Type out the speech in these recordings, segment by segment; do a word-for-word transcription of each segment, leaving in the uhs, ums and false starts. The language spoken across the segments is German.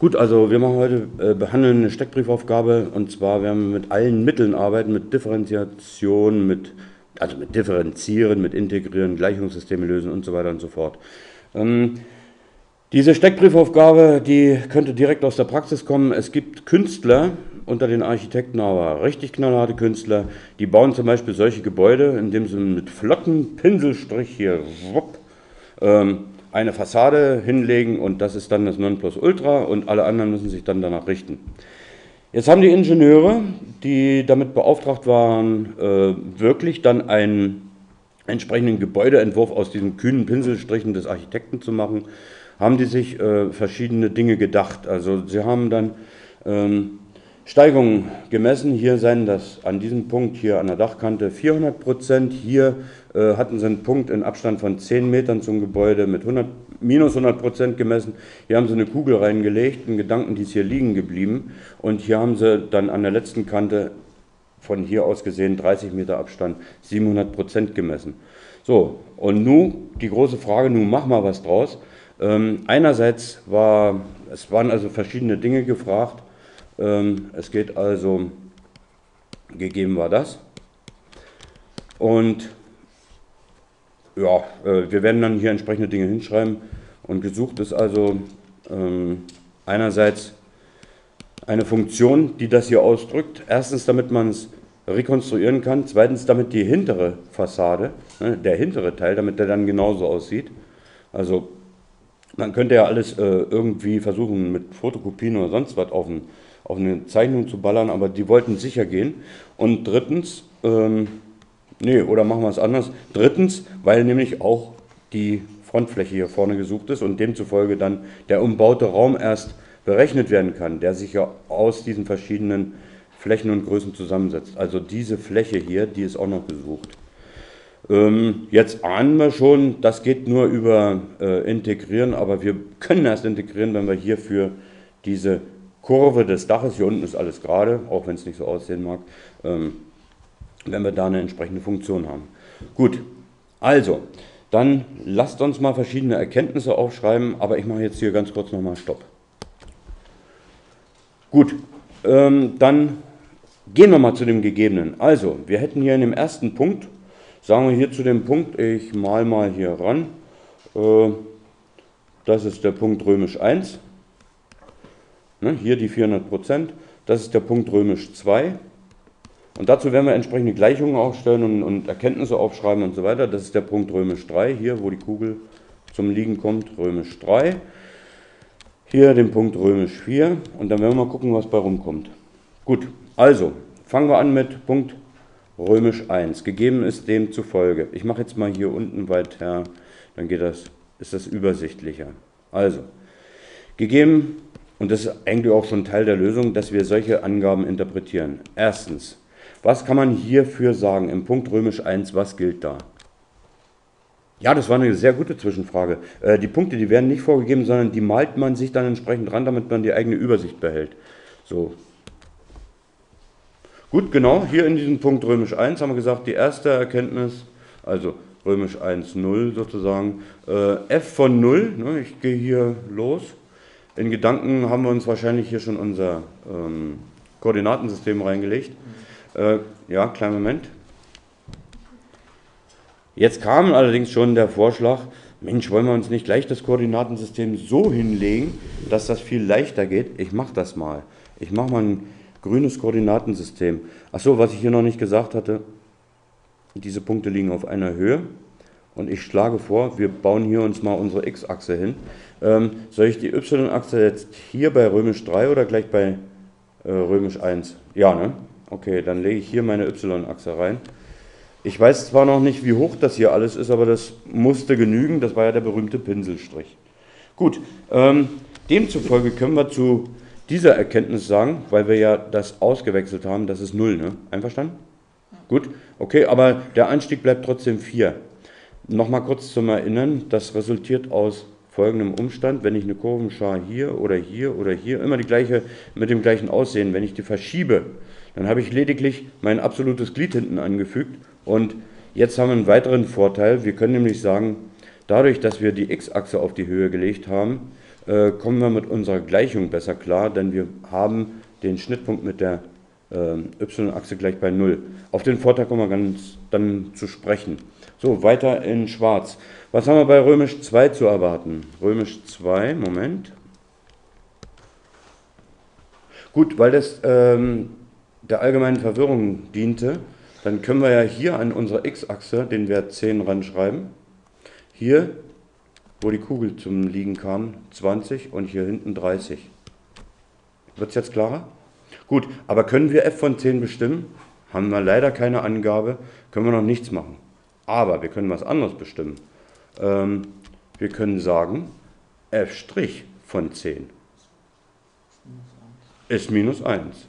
Gut, also wir machen heute, äh, behandeln eine Steckbriefaufgabe, und zwar werden wir mit allen Mitteln arbeiten, mit Differenziation, mit, also mit Differenzieren, mit Integrieren, Gleichungssysteme lösen und so weiter und so fort. Ähm, diese Steckbriefaufgabe, die könnte direkt aus der Praxis kommen. Es gibt Künstler unter den Architekten, aber richtig knallharte Künstler, die bauen zum Beispiel solche Gebäude, indem sie mit flotten Pinselstrich hier wupp, ähm, eine Fassade hinlegen, und das ist dann das Nonplusultra, und alle anderen müssen sich dann danach richten. Jetzt haben die Ingenieure, die damit beauftragt waren, äh, wirklich dann einen entsprechenden Gebäudeentwurf aus diesen kühnen Pinselstrichen des Architekten zu machen, haben die sich äh, verschiedene Dinge gedacht. Also sie haben dann ähm, Steigungen gemessen. Hier seien das an diesem Punkt hier an der Dachkante vierhundert Prozent. Hier äh, hatten sie einen Punkt in Abstand von zehn Metern zum Gebäude mit hundert, minus hundert Prozent gemessen. Hier haben sie eine Kugel reingelegt, einen Gedanken, die ist hier liegen geblieben. Und hier haben sie dann an der letzten Kante von hier aus gesehen dreißig Meter Abstand siebenhundert Prozent gemessen. So, und nun die große Frage, nun mach mal was draus. Ähm, einerseits war, es waren also verschiedene Dinge gefragt. Ähm, es geht also, gegeben war das. Und ja, äh, wir werden dann hier entsprechende Dinge hinschreiben. Und gesucht ist also ähm, einerseits eine Funktion, die das hier ausdrückt. Erstens, damit man es rekonstruieren kann. Zweitens, damit die hintere Fassade, ne, der hintere Teil, damit der dann genauso aussieht. Also man könnte ja alles äh, irgendwie versuchen, mit Fotokopien oder sonst was auf, ein, auf eine Zeichnung zu ballern, aber die wollten sicher gehen. Und drittens, ähm, nee, oder machen wir es anders. Drittens, weil nämlich auch die Frontfläche hier vorne gesucht ist und demzufolge dann der umbaute Raum erst berechnet werden kann, der sich ja aus diesen verschiedenen Flächen und Größen zusammensetzt. Also diese Fläche hier, die ist auch noch gesucht. Ähm, jetzt ahnen wir schon, das geht nur über äh, Integrieren, aber wir können erst integrieren, wenn wir hierfür diese Kurve des Daches, hier unten ist alles gerade, auch wenn es nicht so aussehen mag, ähm, wenn wir da eine entsprechende Funktion haben. Gut, also, dann lasst uns mal verschiedene Erkenntnisse aufschreiben, aber ich mache jetzt hier ganz kurz nochmal Stopp. Gut, ähm, dann gehen wir mal zu dem Gegebenen. Also, wir hätten hier in dem ersten Punkt, sagen wir hier zu dem Punkt, ich mal mal hier ran, äh, das ist der Punkt römisch eins, ne, hier die vierhundert Prozent, das ist der Punkt römisch zwei, und dazu werden wir entsprechende Gleichungen aufstellen und, und Erkenntnisse aufschreiben und so weiter. Das ist der Punkt römisch drei, hier wo die Kugel zum Liegen kommt, römisch drei. Hier den Punkt römisch vier, und dann werden wir mal gucken, was bei rumkommt. Gut, also fangen wir an mit Punkt römisch eins. Gegeben ist demzufolge. Ich mache jetzt mal hier unten weiter, dann geht das, ist das übersichtlicher. Also, gegeben, und das ist eigentlich auch schon Teil der Lösung, dass wir solche Angaben interpretieren. Erstens, was kann man hierfür sagen im Punkt römisch eins, was gilt da? Ja, das war eine sehr gute Zwischenfrage. Äh, die Punkte, die werden nicht vorgegeben, sondern die malt man sich dann entsprechend ran, damit man die eigene Übersicht behält. So. Gut, genau, hier in diesem Punkt römisch eins haben wir gesagt, die erste Erkenntnis, also römisch eins, null sozusagen, äh, f von null, ne, ich gehe hier los. In Gedanken haben wir uns wahrscheinlich hier schon unser ähm, Koordinatensystem reingelegt. Äh, ja, kleinen Moment. Jetzt kam allerdings schon der Vorschlag, Mensch, wollen wir uns nicht gleich das Koordinatensystem so hinlegen, dass das viel leichter geht? Ich mache das mal. Ich mache mal ein grünes Koordinatensystem. Achso, was ich hier noch nicht gesagt hatte, diese Punkte liegen auf einer Höhe, und ich schlage vor, wir bauen hier uns mal unsere x-Achse hin. Ähm, soll ich die y-Achse jetzt hier bei römisch drei oder gleich bei äh, römisch eins? Ja, ne? Okay, dann lege ich hier meine y-Achse rein. Ich weiß zwar noch nicht, wie hoch das hier alles ist, aber das musste genügen, das war ja der berühmte Pinselstrich. Gut, ähm, demzufolge können wir zu dieser Erkenntnis sagen, weil wir ja das ausgewechselt haben, das ist null, ne? Einverstanden? Gut, okay, aber der Anstieg bleibt trotzdem vier. Nochmal kurz zum Erinnern, das resultiert aus folgendem Umstand, wenn ich eine Kurvenschar hier oder hier oder hier, immer die gleiche, mit dem gleichen Aussehen, wenn ich die verschiebe, dann habe ich lediglich mein absolutes Glied hinten angefügt, und jetzt haben wir einen weiteren Vorteil, wir können nämlich sagen, dadurch, dass wir die x-Achse auf die Höhe gelegt haben, äh, kommen wir mit unserer Gleichung besser klar, denn wir haben den Schnittpunkt mit der äh, y-Achse gleich bei null. Auf den Vorteil kommen wir ganz dann zu sprechen. So, weiter in schwarz. Was haben wir bei Römisch zwei zu erwarten? Römisch zwei, Moment. Gut, weil das ähm, der allgemeinen Verwirrung diente, dann können wir ja hier an unserer x-Achse den Wert zehn ranschreiben. Hier, wo die Kugel zum Liegen kam, zwanzig und hier hinten dreißig. Wird es jetzt klarer? Gut, aber können wir f von zehn bestimmen? Haben wir leider keine Angabe, können wir noch nichts machen. Aber wir können was anderes bestimmen. Ähm, wir können sagen, f' von zehn ist minus eins.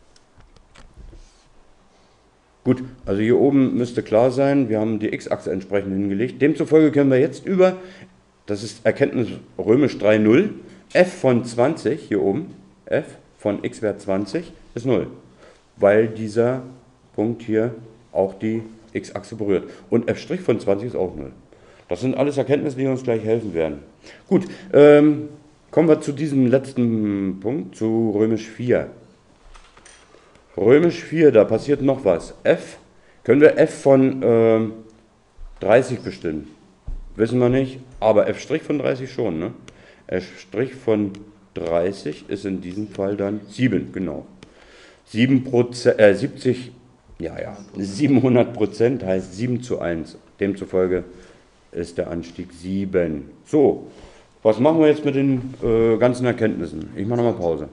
Gut, also hier oben müsste klar sein, wir haben die x-Achse entsprechend hingelegt. Demzufolge können wir jetzt über, das ist Erkenntnis römisch drei Punkt null, f von zwanzig, hier oben, f von x-Wert zwanzig ist null, weil dieser Punkt hier auch die x-Achse berührt. Und f' von zwanzig ist auch null. Das sind alles Erkenntnisse, die uns gleich helfen werden. Gut, ähm, kommen wir zu diesem letzten Punkt, zu römisch vier. Römisch vier, da passiert noch was. F, können wir f von äh, dreißig bestimmen? Wissen wir nicht, aber f' von dreißig schon. Ne? f' von dreißig ist in diesem Fall dann sieben, genau. sieben Prozent, äh, siebzig, ja, ja, siebenhundert Prozent heißt sieben zu eins. Demzufolge ist der Anstieg sieben. So, was machen wir jetzt mit den äh, ganzen Erkenntnissen? Ich mache nochmal Pause.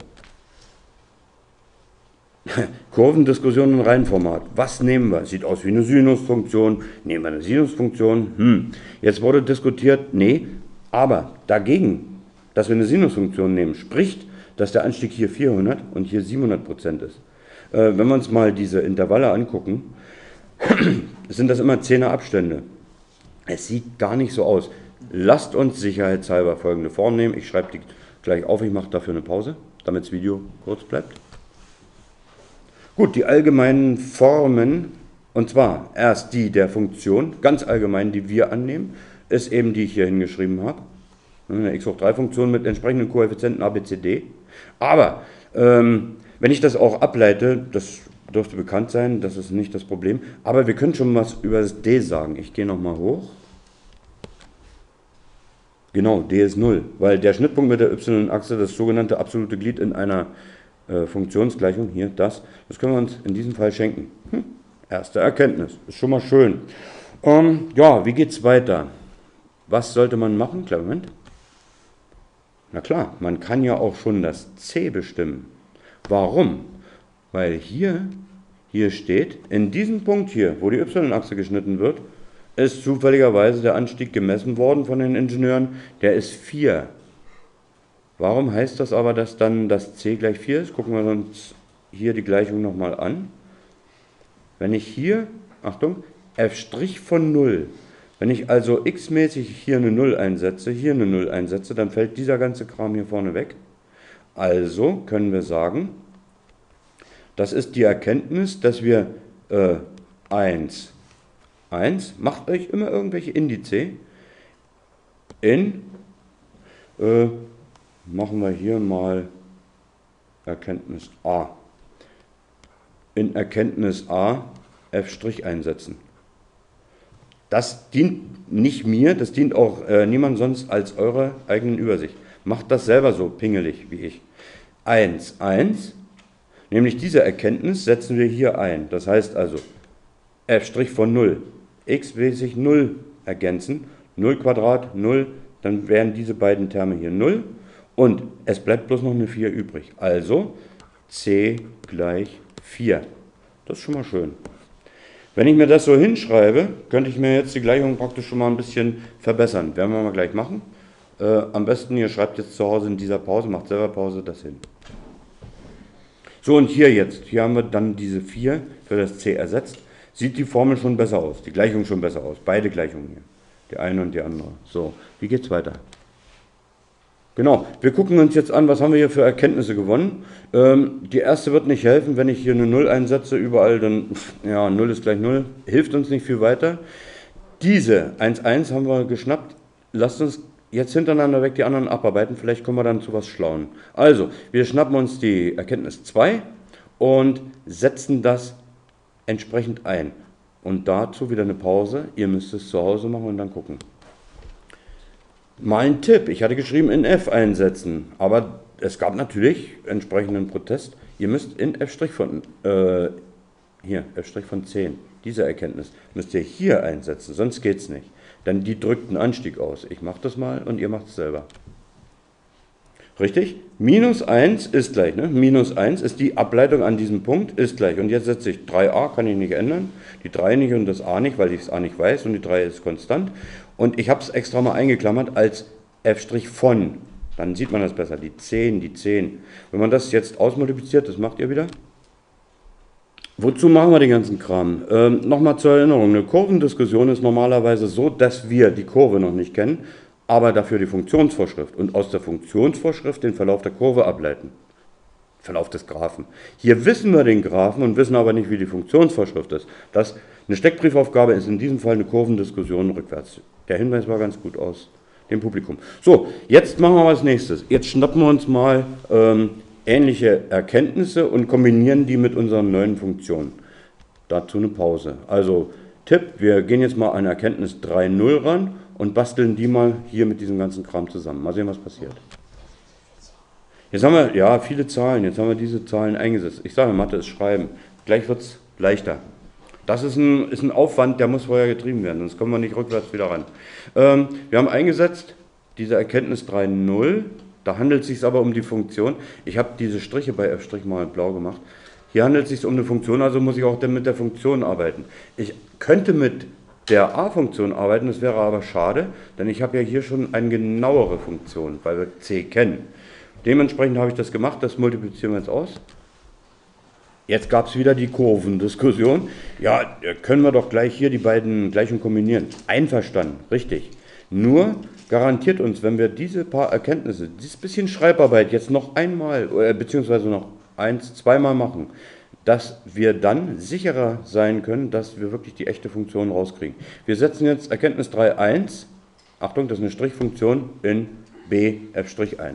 Kurvendiskussion im Reihenformat. Was nehmen wir? Sieht aus wie eine Sinusfunktion. Nehmen wir eine Sinusfunktion? Hm. Jetzt wurde diskutiert, nee, aber dagegen, dass wir eine Sinusfunktion nehmen, spricht, dass der Anstieg hier vierhundert und hier siebenhundert Prozent ist. Äh, wenn wir uns mal diese Intervalle angucken, sind das immer zehner Abstände. Es sieht gar nicht so aus. Lasst uns sicherheitshalber folgende Form nehmen. Ich schreibe die gleich auf, ich mache dafür eine Pause, damit das Video kurz bleibt. Gut, die allgemeinen Formen, und zwar erst die der Funktion, ganz allgemein, die wir annehmen, ist eben die, die ich hier hingeschrieben habe. Eine x hoch drei Funktion mit entsprechenden Koeffizienten a, b, c, d. Aber ähm, wenn ich das auch ableite, das dürfte bekannt sein, das ist nicht das Problem, aber wir können schon was über das d sagen. Ich gehe nochmal hoch. Genau, d ist null, weil der Schnittpunkt mit der y-Achse, das sogenannte absolute Glied in einer äh, Funktionsgleichung, hier das, das können wir uns in diesem Fall schenken. Hm, erste Erkenntnis, ist schon mal schön. Ähm, ja, wie geht es weiter? Was sollte man machen? Kleinen Moment. Na klar, man kann ja auch schon das c bestimmen. Warum? Weil hier, hier steht, in diesem Punkt hier, wo die y-Achse geschnitten wird, ist zufälligerweise der Anstieg gemessen worden von den Ingenieuren, der ist vier. Warum heißt das aber, dass dann das c gleich vier ist? Gucken wir uns hier die Gleichung nochmal an. Wenn ich hier, Achtung, f' von null, wenn ich also x-mäßig hier eine null einsetze, hier eine null einsetze, dann fällt dieser ganze Kram hier vorne weg. Also können wir sagen, das ist die Erkenntnis, dass wir äh, eins, eins, macht euch immer irgendwelche Indize, in, äh, machen wir hier mal Erkenntnis A, in Erkenntnis A f' einsetzen. Das dient nicht mir, das dient auch äh, niemand sonst als eurer eigenen Übersicht. Macht das selber so pingelig wie ich. eins, eins, nämlich diese Erkenntnis setzen wir hier ein. Das heißt also, f' von null, x will sich null ergänzen, null Quadrat, null, dann wären diese beiden Terme hier null und es bleibt bloß noch eine vier übrig. Also c gleich vier. Das ist schon mal schön. Wenn ich mir das so hinschreibe, könnte ich mir jetzt die Gleichung praktisch schon mal ein bisschen verbessern. Werden wir mal gleich machen. Äh, am besten, ihr schreibt jetzt zu Hause in dieser Pause, macht selber Pause, das hin. So, und hier jetzt, hier haben wir dann diese vier für das c ersetzt. Sieht die Formel schon besser aus, die Gleichung schon besser aus. Beide Gleichungen hier, die eine und die andere. So, wie geht's weiter? Genau, wir gucken uns jetzt an, was haben wir hier für Erkenntnisse gewonnen. Ähm, die erste wird nicht helfen, wenn ich hier eine null einsetze, überall dann, ja, null ist gleich null, hilft uns nicht viel weiter. Diese eins, eins haben wir geschnappt, lasst uns jetzt hintereinander weg die anderen abarbeiten, vielleicht kommen wir dann zu was Schlauen. Also, wir schnappen uns die Erkenntnis zwei und setzen das entsprechend ein. Und dazu wieder eine Pause, ihr müsst es zu Hause machen und dann gucken. Mal ein Tipp, ich hatte geschrieben in F einsetzen, aber es gab natürlich entsprechenden Protest. Ihr müsst in F' von, äh, hier, F' von zehn, diese Erkenntnis, müsst ihr hier einsetzen, sonst geht es nicht. Denn die drückt einen Anstieg aus. Ich mache das mal und ihr macht es selber. Richtig? Minus eins ist gleich, ne? Minus eins ist die Ableitung an diesem Punkt, ist gleich. Und jetzt setze ich drei a, kann ich nicht ändern, die drei nicht und das a nicht, weil ich das a nicht weiß und die drei ist konstant. Und ich habe es extra mal eingeklammert als F' von. Dann sieht man das besser, die zehn, die zehn. Wenn man das jetzt ausmultipliziert, das macht ihr wieder. Wozu machen wir den ganzen Kram? Ähm, Nochmal zur Erinnerung, eine Kurvendiskussion ist normalerweise so, dass wir die Kurve noch nicht kennen, aber dafür die Funktionsvorschrift und aus der Funktionsvorschrift den Verlauf der Kurve ableiten. Verlauf des Graphen. Hier wissen wir den Graphen und wissen aber nicht, wie die Funktionsvorschrift ist. Das, eine Steckbriefaufgabe ist in diesem Fall eine Kurvendiskussion rückwärts. Der Hinweis war ganz gut aus dem Publikum. So, jetzt machen wir was nächstes. Jetzt schnappen wir uns mal ähm, ähnliche Erkenntnisse und kombinieren die mit unseren neuen Funktionen. Dazu eine Pause. Also Tipp, wir gehen jetzt mal an Erkenntnis drei Punkt null ran und basteln die mal hier mit diesem ganzen Kram zusammen. Mal sehen, was passiert. Jetzt haben wir, ja, viele Zahlen, jetzt haben wir diese Zahlen eingesetzt. Ich sage, Mathe ist Schreiben. Gleich wird es leichter. Das ist ein, ist ein Aufwand, der muss vorher getrieben werden, sonst kommen wir nicht rückwärts wieder ran. Ähm, wir haben eingesetzt diese Erkenntnis drei Punkt null. Da handelt es sich aber um die Funktion. Ich habe diese Striche bei F' mal blau gemacht. Hier handelt es sich um eine Funktion, also muss ich auch dann mit der Funktion arbeiten. Ich könnte mit der a-Funktion arbeiten, das wäre aber schade, denn ich habe ja hier schon eine genauere Funktion, weil wir c kennen. Dementsprechend habe ich das gemacht, das multiplizieren wir jetzt aus. Jetzt gab es wieder die Kurvendiskussion. Ja, können wir doch gleich hier die beiden Gleichungen kombinieren. Einverstanden, richtig. Nur garantiert uns, wenn wir diese paar Erkenntnisse, dieses bisschen Schreibarbeit jetzt noch einmal, äh, beziehungsweise noch eins, zweimal machen, dass wir dann sicherer sein können, dass wir wirklich die echte Funktion rauskriegen. Wir setzen jetzt Erkenntnis drei Punkt eins, Achtung, das ist eine Strichfunktion, in b f' ein.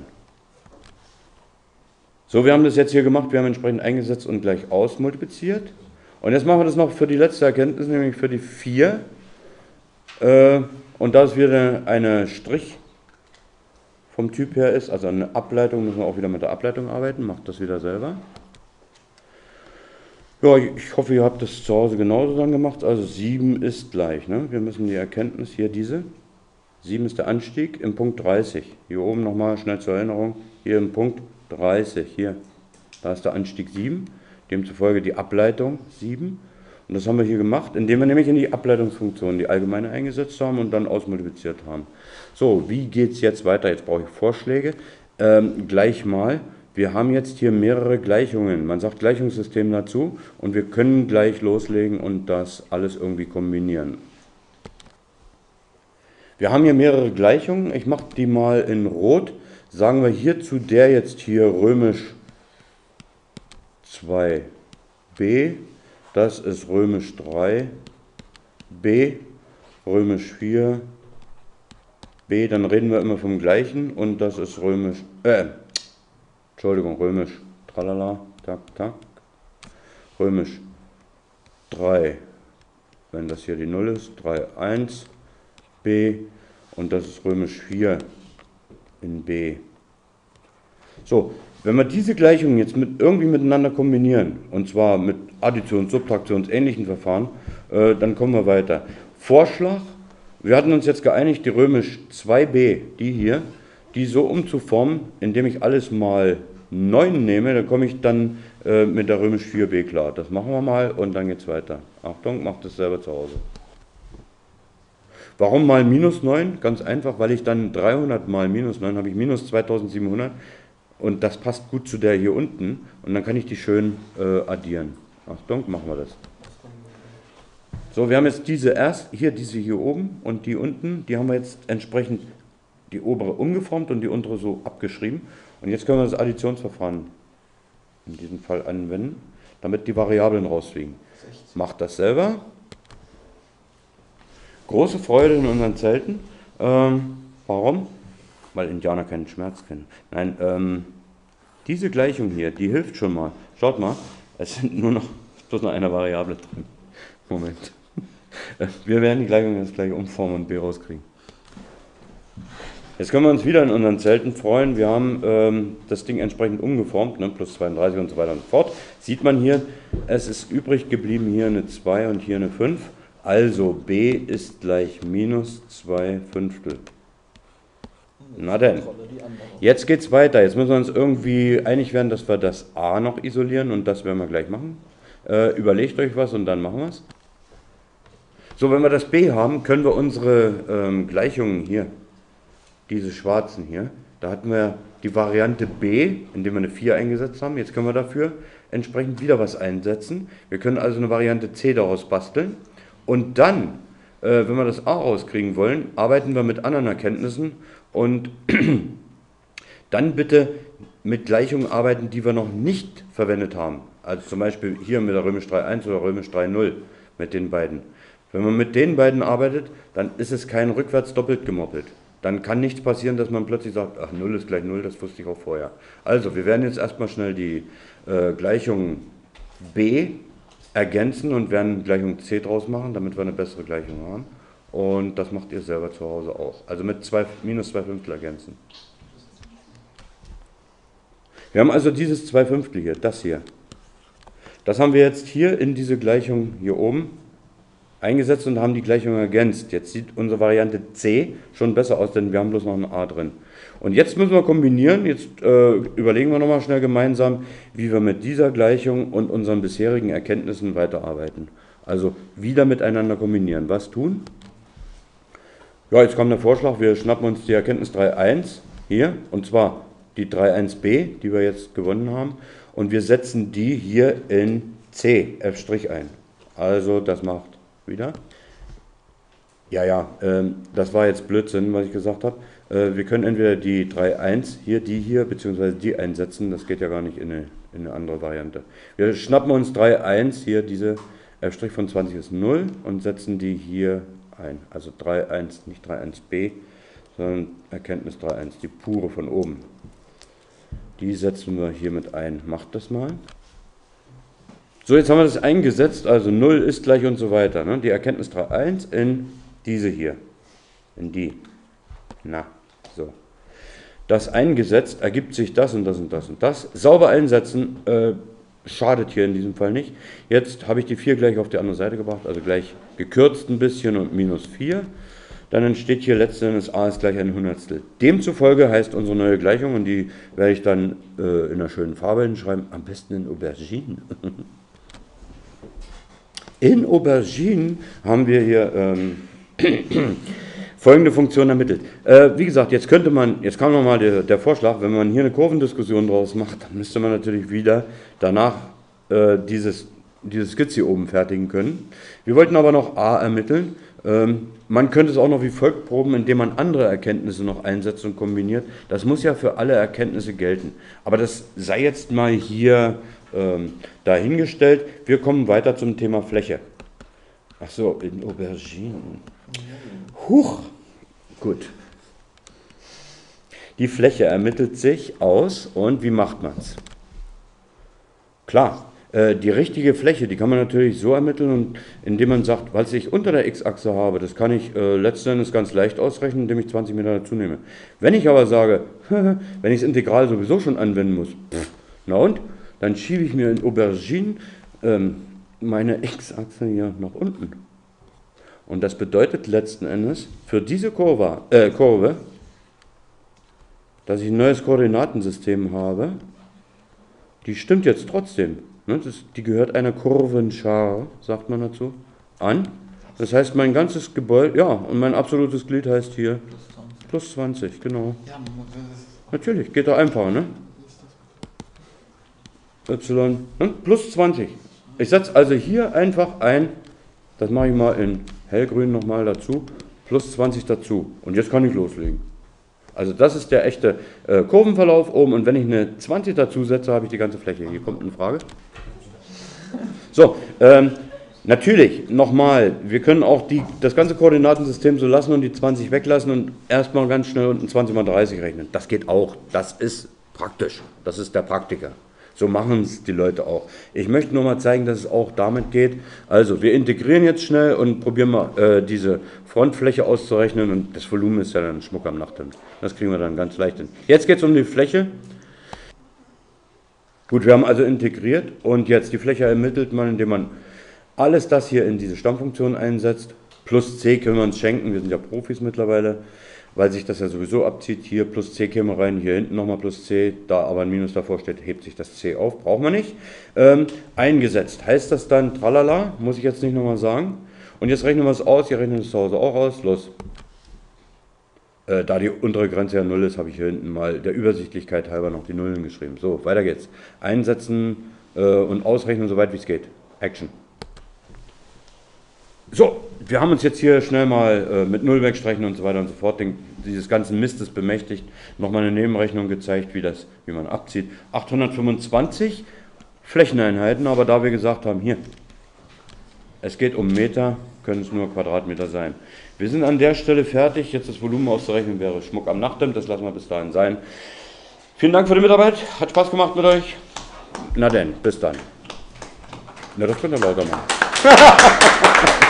So, wir haben das jetzt hier gemacht, wir haben entsprechend eingesetzt und gleich ausmultipliziert. Und jetzt machen wir das noch für die letzte Erkenntnis, nämlich für die vier. Äh, und da es wieder eine Strich vom Typ her ist, also eine Ableitung, müssen wir auch wieder mit der Ableitung arbeiten, macht das wieder selber. Ja, ich hoffe, ihr habt das zu Hause genauso dann gemacht. Also sieben ist gleich, ne? Wir müssen die Erkenntnis hier, diese, sieben ist der Anstieg im Punkt dreißig. Hier oben nochmal schnell zur Erinnerung, hier im Punkt dreißig, hier, da ist der Anstieg sieben, demzufolge die Ableitung sieben. Und das haben wir hier gemacht, indem wir nämlich in die Ableitungsfunktion die allgemeine eingesetzt haben und dann ausmultipliziert haben. So, wie geht es jetzt weiter? Jetzt brauche ich Vorschläge. Ähm, gleich mal, wir haben jetzt hier mehrere Gleichungen. Man sagt Gleichungssystem dazu und wir können gleich loslegen und das alles irgendwie kombinieren. Wir haben hier mehrere Gleichungen. Ich mache die mal in Rot. Sagen wir hier zu der jetzt hier römisch zwei b. Das ist römisch drei b, römisch vier b, dann reden wir immer vom gleichen und das ist römisch, äh, Entschuldigung, römisch, tralala, tak, tak, römisch drei, wenn das hier die null ist, drei, eins, b und das ist römisch vier in b. So, wenn wir diese Gleichungen jetzt mit, irgendwie miteinander kombinieren, und zwar mit Additions-, Subtraktions-, ähnlichen Verfahren, äh, dann kommen wir weiter. Vorschlag, wir hatten uns jetzt geeinigt, die römisch zwei b, die hier, die so umzuformen, indem ich alles mal neun nehme, dann komme ich dann äh, mit der römisch vier b klar. Das machen wir mal und dann geht es weiter. Achtung, macht das selber zu Hause. Warum mal minus neun? Ganz einfach, weil ich dann dreihundert mal minus neun habe ich minus zweitausendsiebenhundert. Und das passt gut zu der hier unten und dann kann ich die schön äh, addieren. Achtung, machen wir das. So, wir haben jetzt diese erst, hier diese hier oben und die unten, die haben wir jetzt entsprechend die obere umgeformt und die untere so abgeschrieben. Und jetzt können wir das Additionsverfahren in diesem Fall anwenden, damit die Variablen rausfliegen. Macht das selber. Große Freude in unseren Zelten. Ähm, warum? weil Indianer keinen Schmerz kennen. Nein, ähm, diese Gleichung hier, die hilft schon mal. Schaut mal, es sind nur noch, bloß noch eine Variable drin. Moment. Wir werden die Gleichung jetzt gleich umformen und b rauskriegen. Jetzt können wir uns wieder in unseren Zelten freuen. Wir haben ähm, das Ding entsprechend umgeformt, ne, plus zweiunddreißig und so weiter und so fort. Sieht man hier, es ist übrig geblieben hier eine zwei und hier eine fünf. Also b ist gleich minus zwei Fünftel. Na denn, jetzt geht es weiter. Jetzt müssen wir uns irgendwie einig werden, dass wir das a noch isolieren und das werden wir gleich machen. Äh, überlegt euch was und dann machen wir es. So, wenn wir das b haben, können wir unsere ähm, Gleichungen hier, diese schwarzen hier, da hatten wir die Variante b, indem wir eine vier eingesetzt haben. Jetzt können wir dafür entsprechend wieder was einsetzen. Wir können also eine Variante c daraus basteln. Und dann, äh, wenn wir das a rauskriegen wollen, arbeiten wir mit anderen Erkenntnissen und dann bitte mit Gleichungen arbeiten, die wir noch nicht verwendet haben. Also zum Beispiel hier mit der römisch drei Punkt eins oder römisch drei Punkt null, mit den beiden. Wenn man mit den beiden arbeitet, dann ist es kein rückwärts doppelt gemoppelt. Dann kann nichts passieren, dass man plötzlich sagt, ach, null ist gleich null, das wusste ich auch vorher. Also, wir werden jetzt erstmal schnell die äh, Gleichung b ergänzen und werden Gleichung c draus machen, damit wir eine bessere Gleichung haben. Und das macht ihr selber zu Hause auch. Also mit zwei, minus zwei Fünftel ergänzen. Wir haben also dieses zwei Fünftel hier, das hier. Das haben wir jetzt hier in diese Gleichung hier oben eingesetzt und haben die Gleichung ergänzt. Jetzt sieht unsere Variante c schon besser aus, denn wir haben bloß noch ein a drin. Und jetzt müssen wir kombinieren, jetzt äh, überlegen wir nochmal schnell gemeinsam, wie wir mit dieser Gleichung und unseren bisherigen Erkenntnissen weiterarbeiten. Also wieder miteinander kombinieren. Was tun? Ja, jetzt kommt der Vorschlag, wir schnappen uns die Erkenntnis drei Punkt eins hier, und zwar die drei Punkt eins b, die wir jetzt gewonnen haben, und wir setzen die hier in c, f' ein. Also das macht wieder. Ja, ja, ähm, das war jetzt Blödsinn, was ich gesagt habe. Äh, wir können entweder die drei Punkt eins hier, die hier, beziehungsweise die einsetzen, das geht ja gar nicht in eine, in eine andere Variante. Wir schnappen uns drei Punkt eins, hier diese f' von zwanzig ist null und setzen die hier ein. Also drei Punkt eins, nicht drei Punkt eins b, sondern Erkenntnis drei Punkt eins, die pure von oben. Die setzen wir hier mit ein. Macht das mal. So, jetzt haben wir das eingesetzt, also null ist gleich und so weiter. Ne? Die Erkenntnis drei Punkt eins in diese hier, in die. Na, so. Das eingesetzt, ergibt sich das und das und das und das. Sauber einsetzen, äh, schadet hier in diesem Fall nicht. Jetzt habe ich die vier gleich auf die andere Seite gebracht, also gleich gekürzt ein bisschen und minus vier. Dann entsteht hier letztendlich a ist gleich ein Hundertstel. Demzufolge heißt unsere neue Gleichung, und die werde ich dann äh, in einer schönen Farbe hinschreiben, am besten in Aubergine. In Aubergine haben wir hier ähm, folgende Funktion ermittelt. Äh, wie gesagt, jetzt könnte man, jetzt kam nochmal der, der Vorschlag, wenn man hier eine Kurvendiskussion draus macht, dann müsste man natürlich wieder danach äh, dieses, diese Skizze hier oben fertigen können. Wir wollten aber noch a ermitteln. Ähm, man könnte es auch noch wie folgt proben, indem man andere Erkenntnisse noch einsetzt und kombiniert. Das muss ja für alle Erkenntnisse gelten. Aber das sei jetzt mal hier ähm, dahingestellt. Wir kommen weiter zum Thema Fläche. Ach so, in Aubergine. Huch, gut. Die Fläche ermittelt sich aus, und wie macht man es? Klar. Die richtige Fläche, die kann man natürlich so ermitteln, und indem man sagt, was ich unter der x-Achse habe, das kann ich äh, letzten Endes ganz leicht ausrechnen, indem ich zwanzig Meter dazu nehme. Wenn ich aber sage, wenn ich das Integral sowieso schon anwenden muss, pff, na und, dann schiebe ich mir in Aubergine ähm, meine x-Achse hier nach unten. Und das bedeutet letzten Endes für diese Kurve, äh, Kurve, dass ich ein neues Koordinatensystem habe, die stimmt jetzt trotzdem. Ne, das, die gehört einer Kurvenschar, sagt man dazu, an. Das heißt, mein ganzes Gebäude, ja, und mein absolutes Glied heißt hier plus zwanzig, genau. Ja, natürlich, geht doch einfacher, ne? Y, ne? Plus zwanzig. Ich setze also hier einfach ein, das mache ich mal in hellgrün nochmal dazu, plus zwanzig dazu. Und jetzt kann ich loslegen. Also das ist der echte äh, Kurvenverlauf oben, und wenn ich eine zwanzig dazu setze, habe ich die ganze Fläche. Hier kommt eine Frage. So, ähm, Natürlich, nochmal, wir können auch die, das ganze Koordinatensystem so lassen und die zwanzig weglassen und erstmal ganz schnell unten zwanzig mal dreißig rechnen. Das geht auch, das ist praktisch, das ist der Praktiker. So machen es die Leute auch. Ich möchte nur mal zeigen, dass es auch damit geht. Also, wir integrieren jetzt schnell und probieren mal äh, diese Frontfläche auszurechnen und das Volumen ist ja dann Schmuck am Nachthemd. Das kriegen wir dann ganz leicht hin. Jetzt geht es um die Fläche. Gut, wir haben also integriert und jetzt die Fläche ermittelt man, indem man alles das hier in diese Stammfunktion einsetzt. Plus c können wir uns schenken, wir sind ja Profis mittlerweile, weil sich das ja sowieso abzieht. Hier plus c käme rein, hier hinten nochmal plus c, da aber ein Minus davor steht, hebt sich das c auf, braucht man nicht. Ähm, eingesetzt, heißt das dann tralala, muss ich jetzt nicht nochmal sagen. Und jetzt rechnen wir es aus, ihr rechnet es zu Hause auch aus, los. Äh, da die untere Grenze ja null ist, habe ich hier hinten mal der Übersichtlichkeit halber noch die Nullen geschrieben. So, weiter geht's. Einsetzen äh, und ausrechnen, soweit wie es geht. Action. So, wir haben uns jetzt hier schnell mal äh, mit Null wegstreichen und so weiter und so fort, den, dieses ganzen Mistes bemächtigt, nochmal eine Nebenrechnung gezeigt, wie, das, wie man abzieht. achthundertfünfundzwanzig Flächeneinheiten, aber da wir gesagt haben, hier, es geht um Meter, können es nur Quadratmeter sein. Wir sind an der Stelle fertig, jetzt das Volumen auszurechnen wäre Schmuck am Nachthemd, das lassen wir bis dahin sein. Vielen Dank für die Mitarbeit, hat Spaß gemacht mit euch. Na denn, bis dann. Na, das könnt ihr lauter machen.